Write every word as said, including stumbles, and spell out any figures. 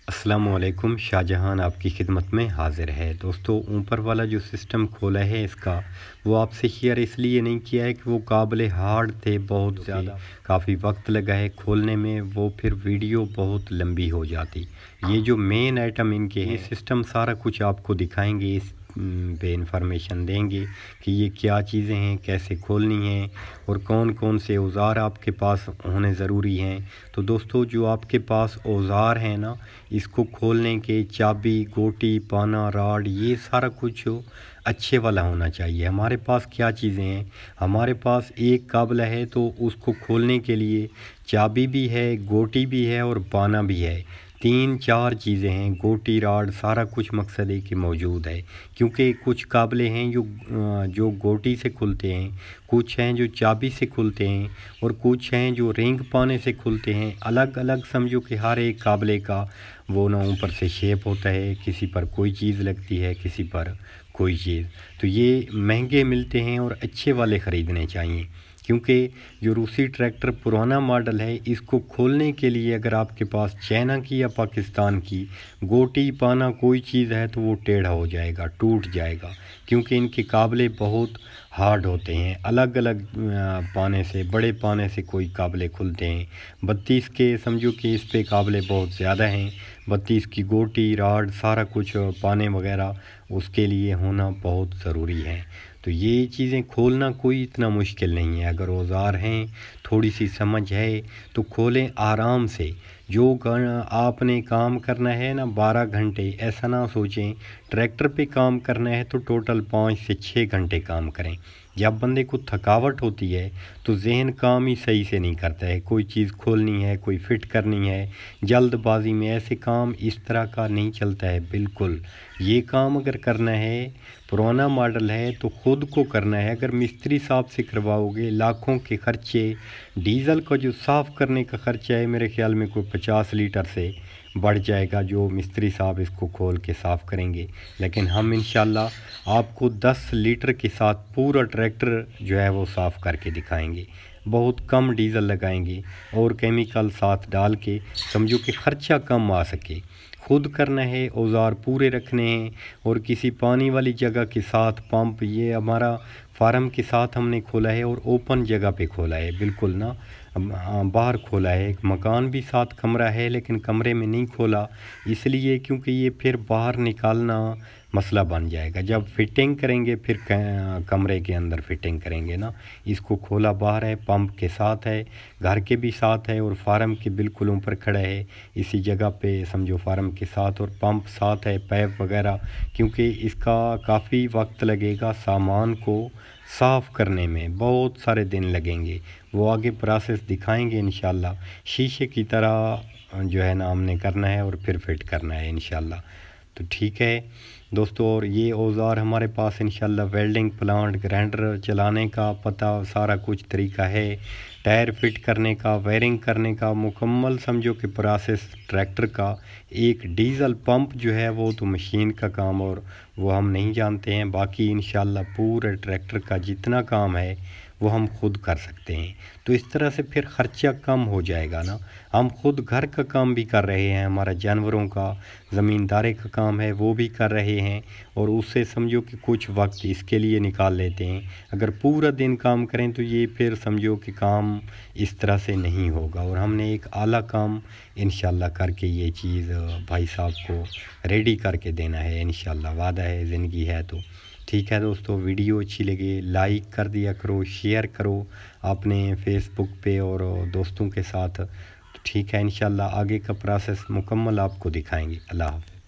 अस्सलामुअलैकुम। शाहजहान आपकी खिदमत में हाज़िर है। दोस्तों, ऊपर वाला जो सिस्टम खोला है इसका, वो आपसे शेयर इसलिए नहीं किया है कि वो काबिल हार्ड थे, बहुत ज़्यादा काफ़ी वक्त लगा है खोलने में, वो फिर वीडियो बहुत लंबी हो जाती। ये जो मेन आइटम इनके हैं, सिस्टम सारा कुछ आपको दिखाएंगे, इस पे इंफॉर्मेशन देंगे कि ये क्या चीज़ें हैं, कैसे खोलनी हैं और कौन कौन से औज़ार आपके पास होने ज़रूरी हैं। तो दोस्तों, जो आपके पास औज़ार हैं ना, इसको खोलने के, चाबी, गोटी, पाना, राड, ये सारा कुछ अच्छे वाला होना चाहिए। हमारे पास क्या चीज़ें हैं, हमारे पास एक काबला है तो उसको खोलने के लिए चाबी भी है, गोटी भी है और पाना भी है। तीन चार चीज़ें हैं, गोटी, राड, सारा कुछ मकसद है कि मौजूद है। क्योंकि कुछ काबले हैं जो जो गोटी से खुलते हैं, कुछ हैं जो चाबी से खुलते हैं और कुछ हैं जो रिंग पाने से खुलते हैं। अलग अलग समझो कि हर एक काबले का वो ना ऊपर से शेप होता है, किसी पर कोई चीज़ लगती है, किसी पर कोई चीज़। तो ये महंगे मिलते हैं और अच्छे वाले ख़रीदने चाहिए, क्योंकि जो रूसी ट्रैक्टर पुराना मॉडल है, इसको खोलने के लिए अगर आपके पास चाइना की या पाकिस्तान की गोटी, पाना कोई चीज़ है तो वो टेढ़ा हो जाएगा, टूट जाएगा, क्योंकि इनके काबले बहुत हार्ड होते हैं। अलग अलग पाने से, बड़े पाने से कोई काबले खुलते हैं। बत्तीस के समझो कि इस पे काबले बहुत ज़्यादा हैं। बत्तीस की गोटी, राड, सारा कुछ पाने वगैरह उसके लिए होना बहुत ज़रूरी है। तो ये चीज़ें खोलना कोई इतना मुश्किल नहीं है। अगर औज़ार हैं, थोड़ी सी समझ है तो खोलें आराम से। जो आपने काम करना है ना बारह घंटे, ऐसा ना सोचें। ट्रैक्टर पे काम करना है तो टोटल पाँच से छः घंटे काम करें। जब बंदे को थकावट होती है तो जहन काम ही सही से नहीं करता है। कोई चीज़ खोलनी है, कोई फिट करनी है, जल्दबाजी में ऐसे काम इस तरह का नहीं चलता है बिल्कुल। ये काम अगर करना है, पुराना मॉडल है तो ख़ुद को करना है। अगर मिस्त्री साहब से करवाओगे, लाखों के खर्चे, डीज़ल का जो साफ़ करने का ख़र्चा है मेरे ख़्याल में कोई पचास लीटर से बढ़ जाएगा, जो मिस्त्री साहब इसको खोल के साफ़ करेंगे। लेकिन हम इंशाल्लाह आपको दस लीटर के साथ पूरा ट्रैक्टर जो है वो साफ़ करके दिखाएंगे। बहुत कम डीज़ल लगाएंगे और केमिकल साथ डाल के, समझो कि ख़र्चा कम आ सके। खुद करना है, औज़ार पूरे रखने हैं और किसी पानी वाली जगह के साथ पंप, ये हमारा फार्म के साथ हमने खोला है और ओपन जगह पे खोला है, बिल्कुल ना बाहर खोला है। एक मकान भी साथ कमरा है लेकिन कमरे में नहीं खोला, इसलिए क्योंकि ये फिर बाहर निकालना मसला बन जाएगा। जब फिटिंग करेंगे फिर कमरे के अंदर फिटिंग करेंगे ना। इसको खोला बाहर है, पंप के साथ है, घर के भी साथ है और फार्म के बिल्कुल ऊपर खड़ा है इसी जगह पे, समझो फार्म के साथ, और पंप साथ है, पाइप वगैरह। क्योंकि इसका काफ़ी वक्त लगेगा, सामान को साफ़ करने में बहुत सारे दिन लगेंगे। वो आगे प्रोसेस दिखाएंगे इंशाल्लाह। शीशे की तरह जो है ना हमने करना है और फिर फिट करना है इंशाल्लाह। तो ठीक है दोस्तों, और ये औज़ार हमारे पास इंशाल्लाह वेल्डिंग प्लांट, ग्राइंडर चलाने का पता, सारा कुछ तरीका है। टायर फिट करने का, वायरिंग करने का, मुकम्मल समझो कि प्रोसेस ट्रैक्टर का। एक डीज़ल पंप जो है वो तो मशीन का काम और वो हम नहीं जानते हैं। बाकी इंशाल्लाह पूरे ट्रैक्टर का जितना काम है वो हम खुद कर सकते हैं। तो इस तरह से फिर ख़र्चा कम हो जाएगा ना। हम खुद घर का काम भी कर रहे हैं, हमारा जानवरों का, ज़मींदारी का काम है वो भी कर रहे हैं, और उससे समझो कि कुछ वक्त इसके लिए निकाल लेते हैं। अगर पूरा दिन काम करें तो ये फिर समझो कि काम इस तरह से नहीं होगा। और हमने एक आला काम इंशाल्लाह करके ये चीज़ भाई साहब को रेडी करके देना है इंशाल्लाह, वादा है, ज़िंदगी है तो। ठीक है दोस्तों, वीडियो अच्छी लगे लाइक कर दिया करो, शेयर करो अपने फेसबुक पे और दोस्तों के साथ। तो ठीक है, इंशाल्लाह आगे का प्रोसेस मुकम्मल आपको दिखाएंगे। अल्लाह हाफ़िज़।